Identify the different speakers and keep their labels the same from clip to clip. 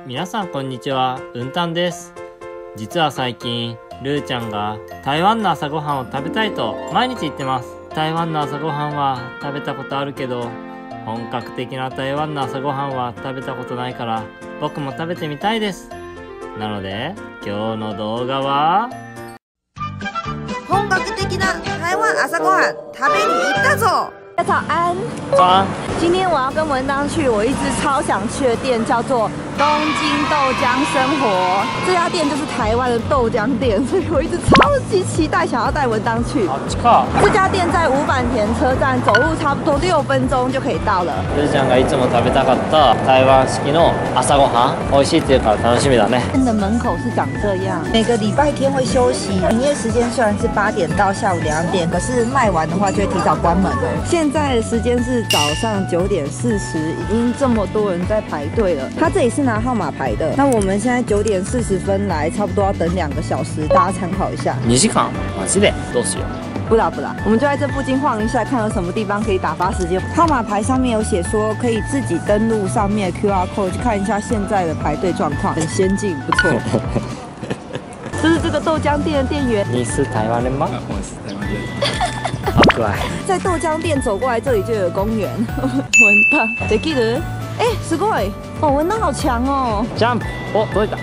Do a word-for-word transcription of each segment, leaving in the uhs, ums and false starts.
Speaker 1: 皆さんこんにちは、うんたんです。実は最近ルーちゃんが台湾の朝ごはんを食べたいと毎日言ってます。台湾の朝ごはんは食べたことあるけど、本格的な台湾の朝ごはんは食べたことないから僕も食べてみたいです。なので今日の動画は
Speaker 2: 本格的な台湾朝ごはん食べに行ったぞ。
Speaker 3: 早安，
Speaker 1: 早安。
Speaker 3: 今天我要跟文当去我一直超想去的店，叫做东京豆浆生活。这家店就是台湾的豆浆店，所以我一直超级期待，想要带文当去。
Speaker 1: 好近か。
Speaker 3: 这家店在五坂田车站，走路差不多六分钟就可以到了。
Speaker 1: ルーちゃんがいつも食べたかった台湾式の朝ごはん、美味しいっていうから楽しみだね。
Speaker 3: 店的门口是长这样，每个礼拜天会休息，营业时间虽然是八点到下午两点，可是卖完的话就会提早关门了。现在的时间是早上九点四十，已经这么多人在排队了。他这里是拿号码牌的，那我们现在九点四十分来，差不多要等两个小时，大家参考一下。
Speaker 1: にじかんマジでどうしよう。
Speaker 3: 不啦不啦，我们就在这附近晃一下，看有什么地方可以打发时间。号码牌上面有写说可以自己登录上面的 Q R code 去看一下现在的排队状况，很先进，不错。这是这个豆浆店的店员。
Speaker 1: 你是台湾人吗？我是台湾人。好可爱。
Speaker 3: 在豆浆店走过来，这里就有公园。文当，できる？哎，すごい！哦，文当好强哦。
Speaker 1: Jump！ 哦，对的。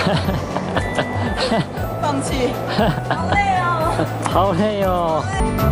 Speaker 3: 放弃。好累哦。
Speaker 1: 好累哦。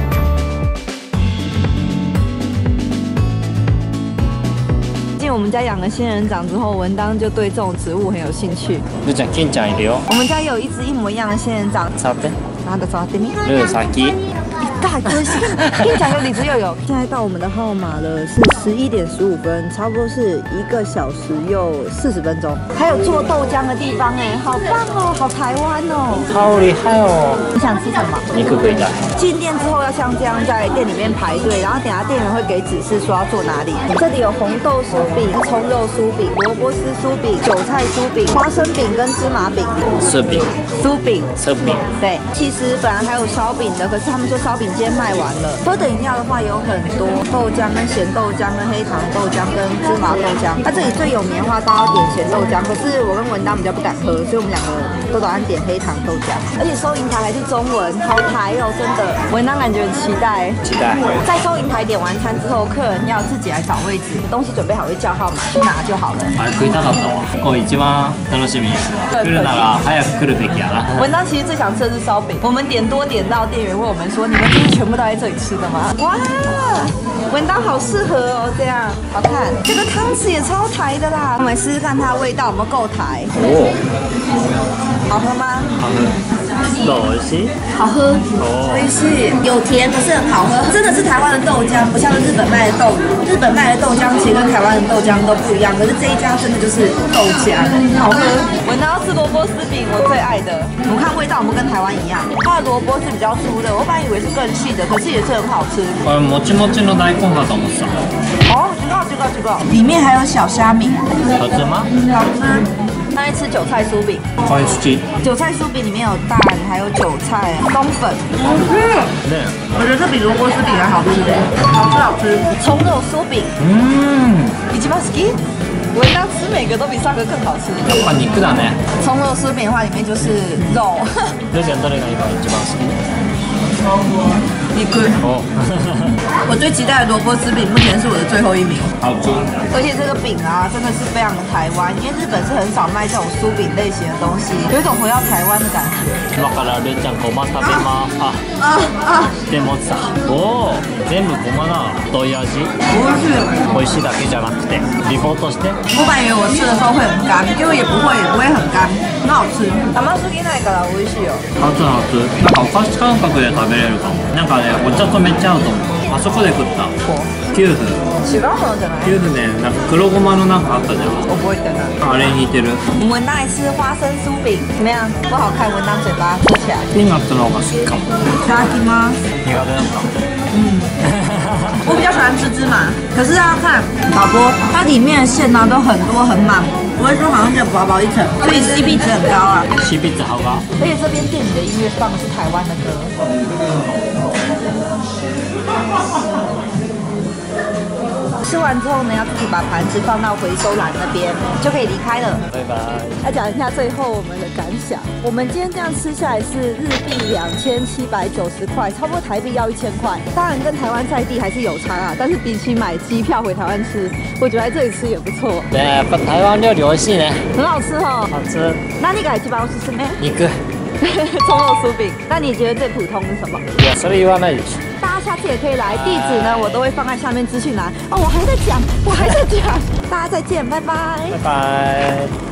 Speaker 3: 进我们家养了仙人掌之后，文当就对这种植物很有兴趣。
Speaker 1: ルーちゃん、金ちゃんいるよ。
Speaker 3: 我们家有一只一模一样的仙人掌。
Speaker 1: 触って。
Speaker 3: 拿的触ってみ。
Speaker 1: ルー先。
Speaker 3: 一大颗心，跟你讲有李子又有。现在到我们的号码了，是十一点十五分，差不多是一个小时又四十分钟。还有做豆浆的地方哎，好棒哦，好台湾哦。
Speaker 1: 好厉害哦！
Speaker 3: 你想吃什么？
Speaker 1: 你可不可以的？
Speaker 3: 进店之后要像这样在店里面排队，然后等下店员会给指示说要做哪里。这里有红豆酥饼、葱肉酥饼、萝卜丝酥饼、韭菜酥饼、花生饼跟芝麻饼。
Speaker 1: 酥饼。
Speaker 3: 酥饼。
Speaker 1: 酥饼。
Speaker 3: 对，其实本来还有烧饼的，可是他们说烧饼今天卖完了。喝的饮料的话有很多，豆浆跟咸豆浆跟黑糖豆浆跟芝麻豆浆。那、啊、这里最有名的话，大家要点咸豆浆，可是我跟文当比较不敢喝，所以我们两个都打算点黑糖豆浆。而且收银台还是中文，好台哦，真的。文当感觉很期待。
Speaker 1: 期待。
Speaker 3: 在收银台点完餐之后，客人要自己来找位置，东西准备好会叫号码去拿就好了。
Speaker 1: あれ食いたかったわ。これ一番楽しみです。来るなら早く来るべきやな。
Speaker 3: 文当其实最想吃的是烧饼，我们点多点到，店员问我们说：“你们今天全部都在这里吃的吗？”哇，文当好适合哦，这样好看。这个汤匙也超台的啦，我们试试看它的味道有没有够台。
Speaker 1: 哦，
Speaker 3: 好喝吗？
Speaker 1: 好喝。美味しい？
Speaker 3: 好喝。
Speaker 1: 哦，
Speaker 3: 美味しい，有甜，可是很好喝。真的是台湾的豆浆，不像日本卖的豆乳。日本卖的豆浆其实跟台湾的豆浆都不一样，可是这一家真的就是豆浆，好喝。文当要吃萝卜丝饼，我最爱的。我看味道有没有跟台湾一样？它的萝卜是比较粗的，我本来以为是更细的，可是也是很好吃。
Speaker 1: これもちもちの大根かと思ってた。
Speaker 3: 哦，这个这个这个，里面还有小虾米。
Speaker 1: 好吃吗？
Speaker 3: 好吃。那一吃韭菜酥饼。
Speaker 1: 好吃。
Speaker 3: 韭菜酥饼里面有蛋，还有韭菜、冬粉。好吃。
Speaker 1: 对。
Speaker 3: 我觉得这比萝卜丝饼还好吃哎，好吃好吃。葱肉酥饼。嗯。一番好き？我一当吃每个都比上个更好吃。
Speaker 1: やっぱ肉だね。
Speaker 3: 葱肉酥饼的话，里面就是肉。
Speaker 1: ルーちゃんどれが今一番好き？
Speaker 3: 肉。哦。我最期待的萝卜丝饼，目前是我的最后一名。
Speaker 1: 好吃。
Speaker 3: 而且这个饼啊，真的是非常的台湾，因为日本是很少卖这种酥饼类型的东西，有一种回到台湾的感觉。
Speaker 1: 今からルーちゃんごま食べます。あ、
Speaker 3: 啊啊！
Speaker 1: でもさ、おお、全部ごまだ。どういう味？美味しいだけじゃなくて、リポートして。
Speaker 3: 我本来以为我吃的时候会很干，结果也不会，也不会很干，很好吃。甘すぎないから美味しいよ。
Speaker 1: 好吃好吃。なんかお菓子感覚で食べれるかも。なんかね、お茶とめっちゃ合うと思う。あそこで食った。キューフ。
Speaker 3: 違うのじゃない？
Speaker 1: キューフね、なんか黒ごまのなんかあったじゃん。
Speaker 3: 覚えてない。
Speaker 1: あれに似てる。
Speaker 3: 文当爱吃花生酥饼，怎么样？不好看，文当嘴巴吃起来。
Speaker 1: ピーナッツの方が好きかも。
Speaker 3: いただきます。
Speaker 1: 苦手だった。
Speaker 3: 嗯。我比较喜欢吃芝麻，可是要看导播，它里面的馅呢、啊、都很多很满，不会说好像就薄薄一层，所以 C P 值很高啊。
Speaker 1: C P 值好高。
Speaker 3: 而且这边店里的音乐放的是台湾的歌。 吃完之后呢，要自己把盘子放到回收篮那边，就可以离开了。
Speaker 1: 拜拜。
Speaker 3: 来讲一下最后我们的感想。我们今天这样吃下来是日币两千七百九十块，差不多台币要一千块。当然跟台湾在地还是有差啊，但是比起买机票回台湾吃，我觉得在这里吃也不错。
Speaker 1: 对，不台湾料理美味しいね。
Speaker 3: 很好吃哦。
Speaker 1: 好吃。
Speaker 3: 那你が一番おすすめ？
Speaker 1: 肉。
Speaker 3: 葱肉酥饼。那你觉得最普通是什么？
Speaker 1: いや、それ言わないでしょ。
Speaker 3: 大家下次也可以来，地址呢我都会放在下面资讯栏。哦，我还在讲，我还在讲。大家再见，拜拜。
Speaker 1: 拜拜。